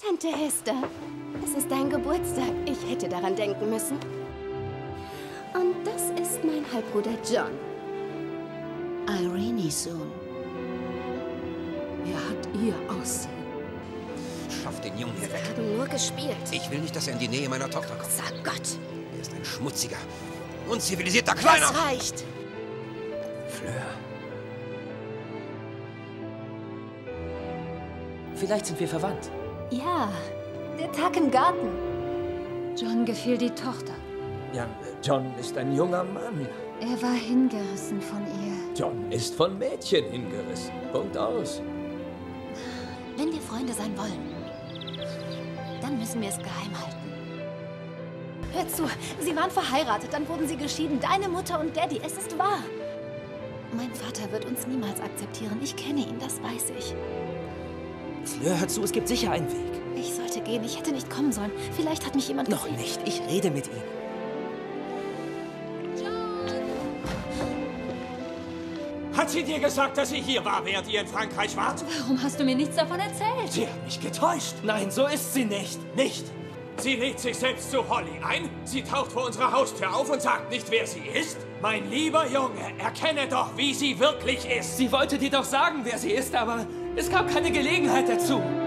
Tante Hester, es ist dein Geburtstag. Ich hätte daran denken müssen. Und das ist mein Halbbruder John. Irenes Sohn. Er hat ihr Aussehen. Schaff den Jungen hier weg. Wir haben nur gespielt. Ich will nicht, dass er in die Nähe meiner Tochter kommt. Sag Gott. Er ist ein schmutziger, unzivilisierter Kleiner. Das reicht. Fleur. Vielleicht sind wir verwandt. Ja, der Tag im Garten. John gefiel die Tochter. Ja, John ist ein junger Mann. Er war hingerissen von ihr. John ist von Mädchen hingerissen. Punkt aus. Wenn wir Freunde sein wollen, dann müssen wir es geheim halten. Hör zu, sie waren verheiratet, dann wurden sie geschieden. Deine Mutter und Daddy, es ist wahr. Mein Vater wird uns niemals akzeptieren. Ich kenne ihn, das weiß ich. Fleur, hör zu, es gibt sicher einen Weg. Ich sollte gehen, ich hätte nicht kommen sollen. Vielleicht hat mich jemand Noch gesehen. nicht, ich rede mit ihm. Hat sie dir gesagt, dass sie hier war, während ihr in Frankreich wart? Warum hast du mir nichts davon erzählt? Sie hat mich getäuscht. Nein, so ist sie nicht. Nicht. Sie lädt sich selbst zu Holly ein, sie taucht vor unserer Haustür auf und sagt nicht, wer sie ist. Mein lieber Junge, erkenne doch, wie sie wirklich ist. Sie wollte dir doch sagen, wer sie ist, aber es gab keine Gelegenheit dazu.